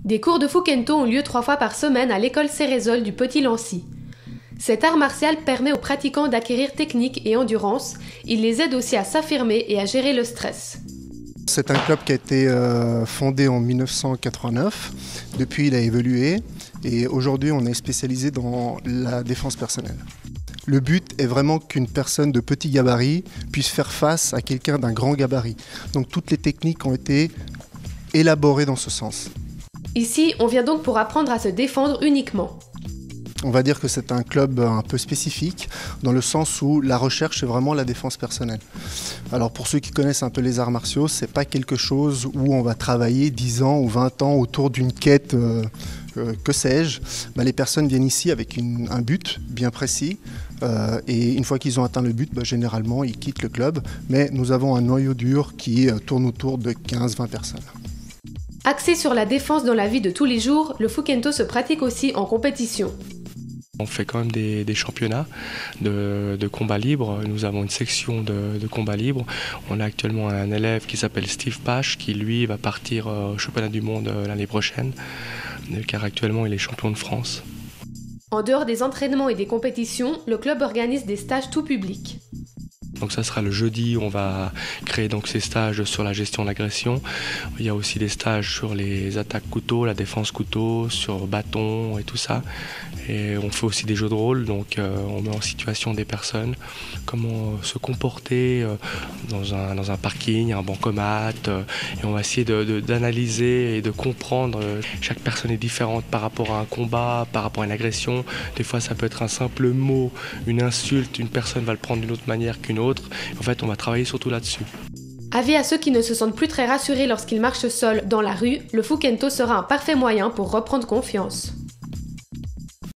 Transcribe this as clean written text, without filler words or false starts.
Des cours de Fukento ont lieu 3 fois par semaine à l'école Cérézole du Petit-Lancy. Cet art martial permet aux pratiquants d'acquérir technique et endurance. Il les aide aussi à s'affirmer et à gérer le stress. C'est un club qui a été fondé en 1989. Depuis, il a évolué et aujourd'hui, on est spécialisé dans la défense personnelle. Le but est vraiment qu'une personne de petit gabarit puisse faire face à quelqu'un d'un grand gabarit. Donc toutes les techniques ont été élaborées dans ce sens. Ici, on vient donc pour apprendre à se défendre uniquement. On va dire que c'est un club un peu spécifique, dans le sens où la recherche est vraiment la défense personnelle. Alors pour ceux qui connaissent un peu les arts martiaux, c'est pas quelque chose où on va travailler 10 ans ou 20 ans autour d'une quête, que sais-je. Les personnes viennent ici avec un but bien précis, et une fois qu'ils ont atteint le but, généralement ils quittent le club. Mais nous avons un noyau dur qui tourne autour de 15-20 personnes. Axé sur la défense dans la vie de tous les jours, le Fukento se pratique aussi en compétition. On fait quand même des championnats de combat libre. Nous avons une section de combat libre. On a actuellement un élève qui s'appelle Steve Pache qui lui va partir au championnat du monde l'année prochaine, car actuellement il est champion de France. En dehors des entraînements et des compétitions, le club organise des stages tout public. Donc ça sera le jeudi, on va créer donc ces stages sur la gestion de l'agression. Il y a aussi des stages sur les attaques couteau, la défense couteau, sur bâton et tout ça. Et on fait aussi des jeux de rôle, donc on met en situation des personnes, comment se comporter dans un parking, un bancomat. Et on va essayer d'analyser et de comprendre. Chaque personne est différente par rapport à un combat, par rapport à une agression. Des fois ça peut être un simple mot, une insulte, une personne va le prendre d'une autre manière qu'une autre. En fait, on va travailler surtout là-dessus. Avis à ceux qui ne se sentent plus très rassurés lorsqu'ils marchent seuls dans la rue, le Fukento sera un parfait moyen pour reprendre confiance.